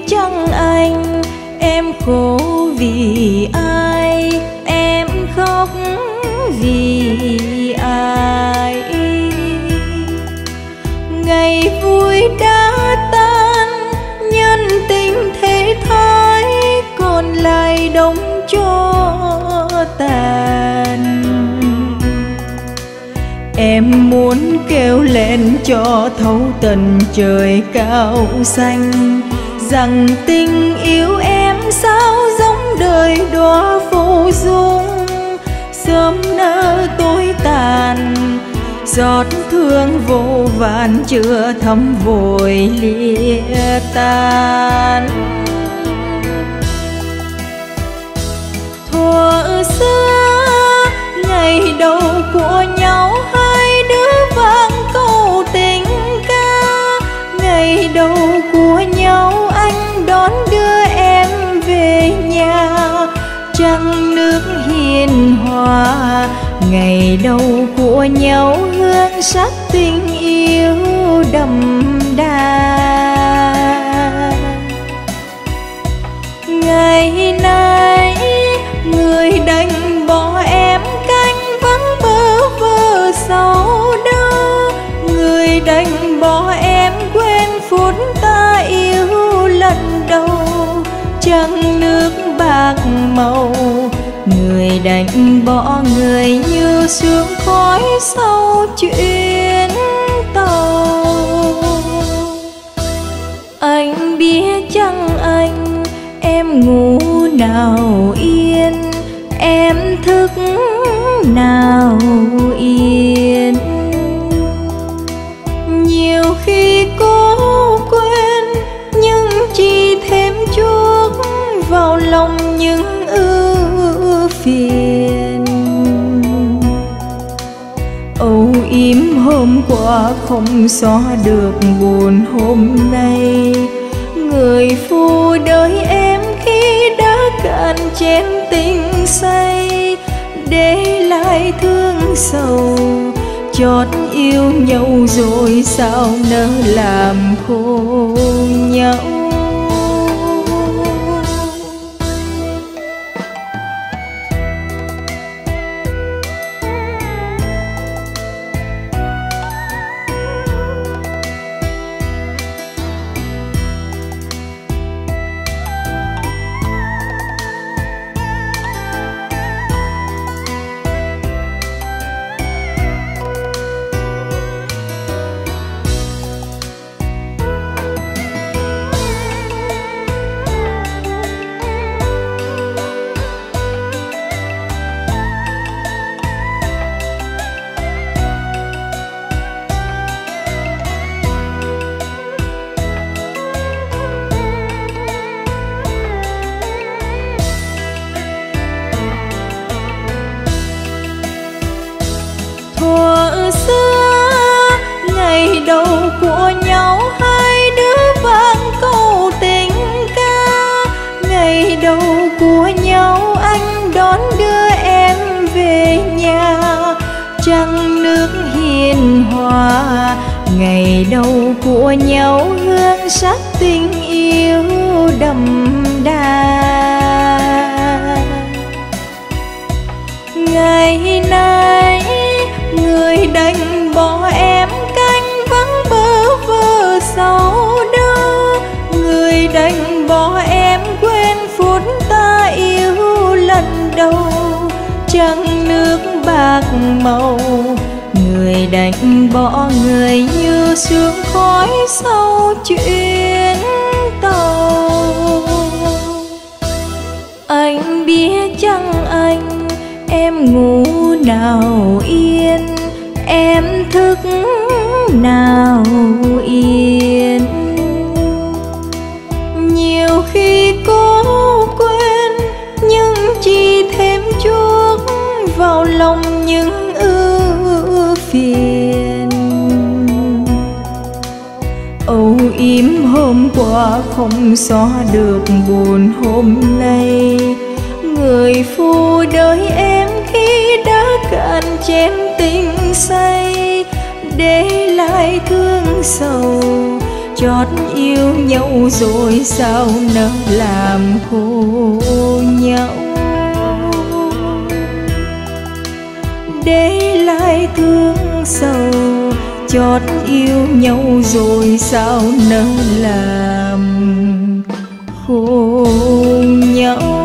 chăng anh, em khổ vì ai, em khóc vì ai. Ngày vui đã tan, nhân tình thế thái, còn lại đống cho tàn. Em muốn kêu lên cho thấu tận trời cao xanh, rằng tình yêu em sao giống đời đóa phù dung, sớm nỡ tối tàn, giọt thương vô vàn chưa thấm vội lìa tan. Thuở xưa ngày đầu của nhau, hai đứa vang câu tình ca. Ngày đầu của nhau anh đón đưa em về nhà, trăng nước hiền hòa. Ngày đầu của nhau hương sắc tình yêu đậm đà. Ngày nay người đành bỏ em canh vắng bơ vơ sầu đau, người đành bỏ em quên phút ta yêu lần đầu. Trăng nước bạc màu, người đành bỏ người như sương khói sau chuyến tàu. Anh biết chăng anh, em ngủ nào yên, em thức nào yên. Nhiều khi cố quên, nhưng chỉ thêm chuốc vào lòng những ưu phiền. Âu yếm hôm qua không xóa được buồn hôm nay, người phù đời em khi đã cạn chén tình say, để lại thương sầu. Chót yêu nhau rồi sao nỡ làm khô nhau. Thuở xưa ngày đầu của nhau, hai đứa vang câu tình ca. Ngày đầu của nhau anh đón đưa em về nhà, trăng nước hiền hòa. Ngày đầu của nhau hương sắc tình yêu đậm đà. Ngày nay người đành bỏ em canh vắng bơ vơ sầu đau, người đành bỏ em quên phút ta yêu lần đầu. Trăng nước bạc màu, người đành bỏ người như sương khói sau chuyến tàu. Anh biết chăng anh, em ngủ nào yên, em thức nào yên. Nhiều khi cố quên, nhưng chỉ thêm chuốc vào lòng những ưu phiền. Âu yếm hôm qua không xóa được buồn hôm nay, người phù đời em khi đã cạn chén tình say, để lại thương sầu. chót yêu nhau rồi sao nỡ làm khổ nhau, để lại thương sầu. Chót yêu nhau rồi sao nỡ làm khổ nhau.